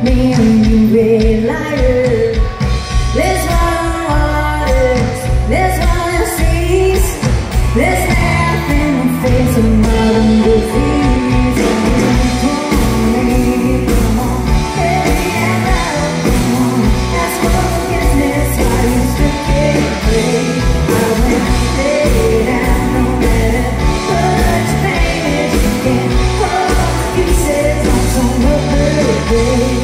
me and you realize there's one waters, there's one seas, there's half in the face of modern disease. Come on, baby, and love, come on. That's forgiveness, I used to get I went straight down, no matter much pain as you can. Fall to pieces on some other day.